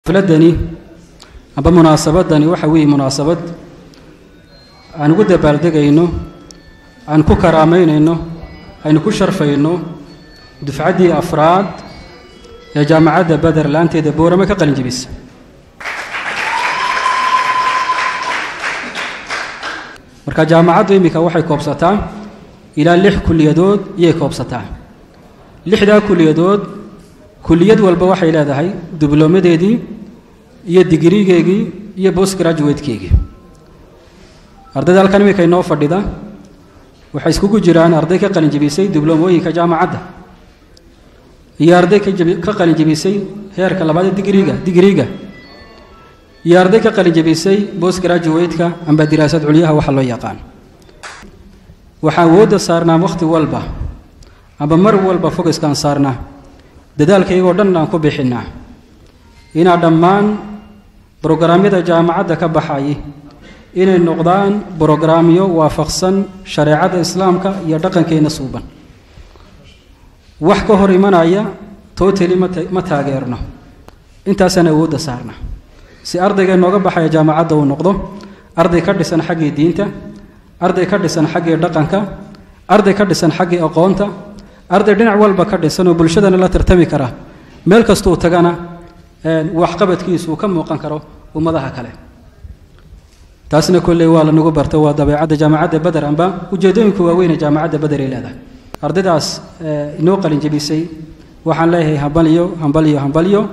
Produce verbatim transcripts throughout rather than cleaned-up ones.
فلدني أبا مناسبة دني وحوي مناسبة أنا قد بالدق إنه أنا كوكرامين إنه أنا كشرف إنه دفعتي أفراد يا جامعة بدر لانتي دبورة ما كقلن جبيس مركز جامعة دوي ميكا وحي كوبسطان إلى لح كل يدود يه كوبسطان لح دا كل يدود كل يد والبواحي إلى ذا هاي دبلومة دي يه ديجري كيجي يه بوست جراجويت كيجي أرد ذا الكلام كي نوفر ده وحيس كوكو جيران أرد كقلن جبيسي دبلومة هي كجامعة ده هي أرد كقلن جبيسي هير كلا بعد ديجريجا ديجريجا هي أرد كقلن جبيسي بوست جراجويت كا أم بدراسات عليا وحلو يقان وحاود صارنا وقت والبا أما مر والبا فوكس كان صارنا ددال كي يقولنا كوب حنا هنا دمان برنامج الجامعة كبحاي إن النقدان برنامجه وافقسن شريعة الإسلام كا يدقن كي نصوبا وحكه ريمانايا توتلي متى غيرنا أنت سنة ود صارنا سي أرض جا نوجب بحاي جامعة دو نقده أرض كرد سنة حق دينته أرض كرد سنة حق يدقن كا أرض كرد سنة حق أقامته أرض دينع والبا كرد سنة بلشدنا لا ترتمي كره ملك استو تجانا وحقبت كيس وكم وقن كره ومضاها كله تاسنا كل يوال نجوب برتوا دبي جامعة بدر أنبا وجدهم كوين جامعة بدر إلى ذا أرض داس نوقل جبيسي وحن له همبليو همبليو همبليو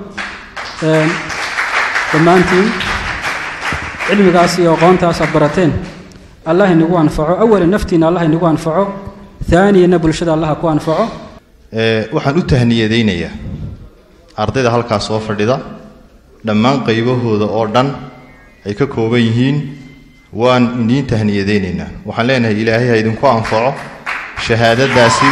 دمانتي علم قاسي وقانتا صبرتين الله نجوا أنفعه أول نفتنا الله نجوا أنفعه ثاني نبل شد الله كوا أنفعه وحن التهنية دينية أرض ده هالكاس وفر ده لما قيبه هذا أردن أيك كوبيهين وان إنين تهنية ديننا وحن لنا إلهي هيدن كوا أنفعه شهادة داسي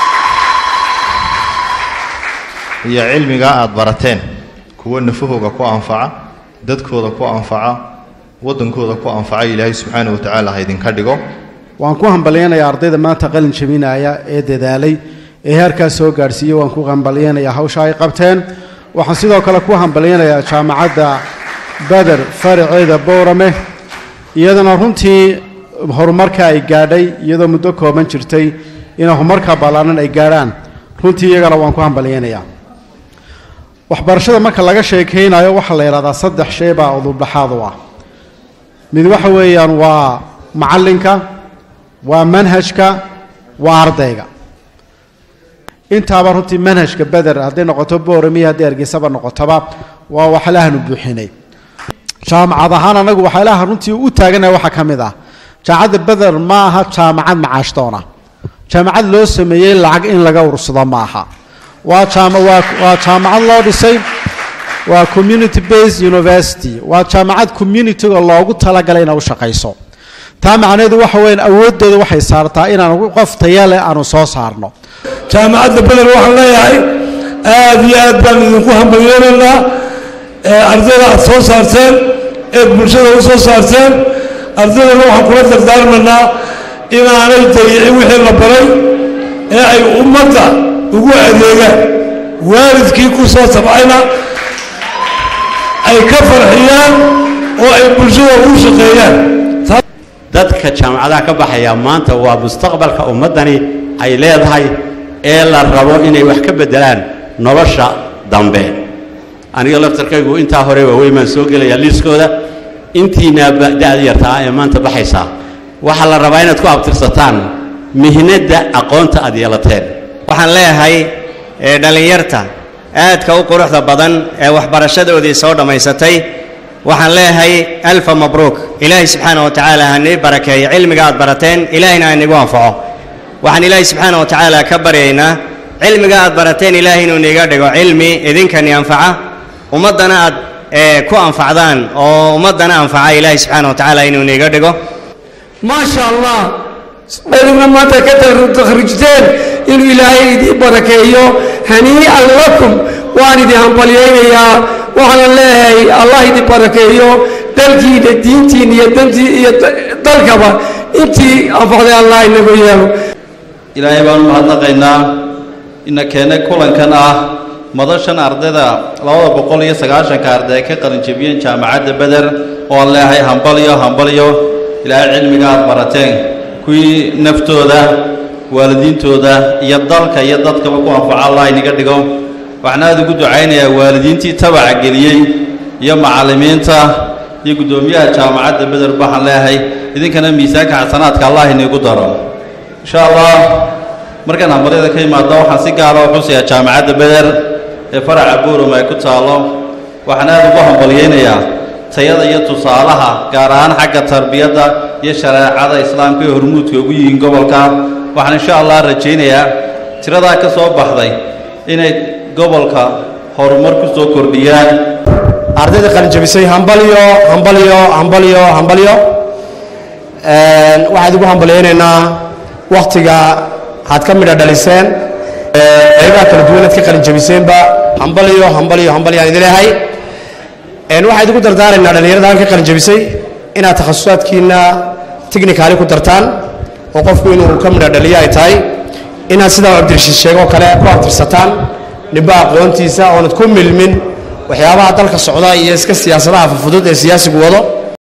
هي علم قاعد برتين كوا نفوه كوا أنفعه دد كوا كوا أنفعه ودن كوا كوا أنفعه إلهي سبحانه وتعالى هيدن كردقو وان ku hambalyeynaya ardayda maanta qalin jabinaya ee dadaalay ee heerkaas soo gaarsiiyay waan ku hambalyeynaya hawsha ay qabteen waxaan sidoo kale ku hambalyeynaya jaamacadda Badr faraceeda Boorame iyadana runtii horumarka ay gaadhay iyadoo muddo kooban jirtay in horumarka balaanan ay gaaraan runtii iyagana waan ku hambalyeynaya waxbarashada marka laga sheekeynayo waxa la yiraahdaa saddex shay baa udub dhaxaad ah mid waxa weeyaan waa macalinka ومنهجك وارديك انت عبرتي منهجك بدر هذين نقطة بورمية هذين أرجع سبع نقطة ووحلاها نبوحيني شام عضهانا نجو وحلاها رنتي وتاجنا وحكم ذا شعاد بدر معها شامعاد معاشتونا شامعاد لو سميه العق إن لجور الصدام معها وشام وشامعاد الله بسي وcommunity based university وشامعاد community الله قلت لك علينا وشقيسو تامعناه waxa weyn awoodooda waxay saartaa inaan qof tayale aanu soo saarno jaamacadda Badr waxaan leeyahay aad iyo aad baan idinku hambalyeynaa ee ardayda aad soo saarteen ee bulshada u soo saarteen ardayda waxaan kula dardaarmanaa inaanay dayicin wixii la baray ee ay ummadda ugu adeegaan waalidkii ku soo tabcayna ay ka farxiyaan oo ay bulshada u shaqeeyaan dadka jaamacadaha ka baxaya maanta waa mustaqbalka ummadani ay leedahay ee la rabo inay wax ka bedelaan nolosha dambe aniga laftarkaygu inta hore waa weeyman soo galaya liiskooda intiina ba'daad yartaa ee maanta baxaysa waxa la rabaa inaad ku abtirsataan mihnada aqoonta aad yeelateen waxaan leeyahay ee dhalinyarta aadka u quruxda badan ee waxbarashadoodii soo dhameysatay waxaan leeyahay alfa mabruuk ilaahi subhanahu wa ta'ala hanay barakeey cilmiga aad barateen ilaahina inagu anfaco waxaan ilaahi subhanahu wa ta'ala ka baryaynaa cilmiga aad barateen ilaahi inuu inaga dhigo cilmi idinkan anfaca ummadana aad ku anfacdaan oo ummadana anfaca ilaahi subhanahu wa ta'ala inuu inaga dhigo ma sha Allah baydna maanta ka takhrijteen inuu ilaahi idin barakeeyo hanii'an lakum waan idin hambalyeeyaa waxaan leeyahay Allah idin barakeeyo dalkiina diintiina iyo dantii iyo dalkaba intii afaqday Allah inagu yeelo ilaahay baan mahadnaqaynaa inna keena kulankan ah madashan ardayda labada boqol iyo sagaashanka arday ka qalin jabiyeen jaamacadda Beder oo leeyahay hambalyo hambalyo ilaahay cilmiga aad barateen kuwii naftooda waalidiintooda iyo dalka iyo dadkaba ku anfaca Allah inaga dhigo waxaan aad ugu ducaynayaa waalidiintii tabaca geliyay iyo macallimiinta iyo gudoomiyaha jaamacadda Beder waxaan leeyahay idinkana miisaanka xasanaadka Allah inagu daro insha Allah markaan hambalada ka imaado waxaan si gaar ah u xusayaa jaamacadda Beder ee faraca Boorama ay ku taalo waxaan aad ugu hambalyeeynaa tayada iyo tusaalaha gaar ahaan xagga tarbiyada iyo shariicada islaamka ee hormuudka ugu yihiin gobolka waxaan insha Allah rajaynayaa tirada ka soo baxday inay gobolka horumar ku soo kordhiyaan ardayda qalin jabisay hambalyo hambalyo hambalyo hambalyo een waxaad ugu hambalyeeynaa waqtiga had ka midha dhaliseen qaybaha kala duwan ee ka qalin jabiseenba hambalyo hambalyo hambalyo aan idin leeyahay een waxaad ugu dardaaraynaa dhalinyarada ka qalin jabisay inaad takhasusaadkiina technical ku dartaan oo qofku inuu ka midha dhaliyo ay tahay inaad sida Cabdirashiid sheego kale ku aftirsataan niba aqoontiisa oo aad ku milmin waxyaabaha dalka socda iyo iska siyaasadaha fudud ee siyaasigu wado